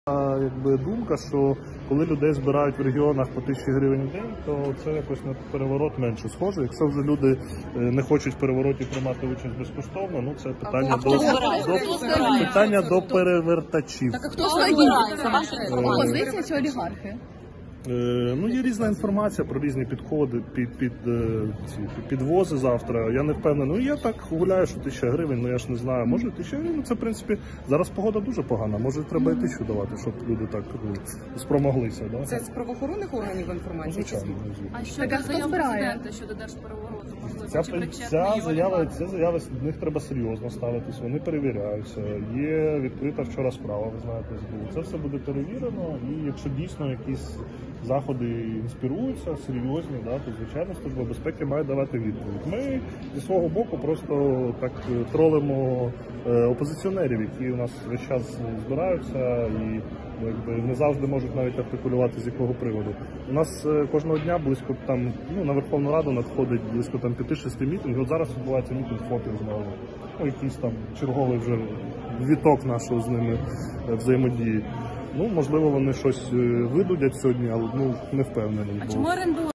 Якби думка, що коли людей збирають в регіонах по 1000 гривень в день, то це якось на переворот менше схоже. Якщо вже люди не хочуть в перевороті приймати участь безкоштовно, ну це питання до перевертачів. Так а хто ж опозиція чи олігархи? Ну, є різна інформація про різні підходи, підвози завтра. Я не впевнений. Ну, я так гуляю, що 1000 гривень, ну я ж не знаю. Може 1000 гривень, це в принципі, зараз погода дуже погана, може треба і 1000 давати, щоб люди так спромоглися. Да? Це з правоохоронних органів інформації? Звичайно. А що заяв президента щодо держперевороту? Ця заява, з них треба серйозно ставитись, вони перевіряються. Є відкрита вчора справа, ви знаєте, СБУ. Це все буде перевірено, і якщо дійсно якісь заходи інспіруються, серйозні, да, то звичайно Служба безпеки має давати відповідь. Ми зі свого боку просто так тролимо опозиціонерів, які у нас весь час збираються і якби не завжди можуть навіть артикулювати, з якого приводу. У нас кожного дня близько там, на Верховну Раду надходить близько 5-6 мітингів. От зараз відбувається мітинг ФОПів знову. Ну, якийсь там черговий вже віток нашого з ними взаємодії. Ну, можливо, вони щось видудять сьогодні, але не впевнений. А чому орендують?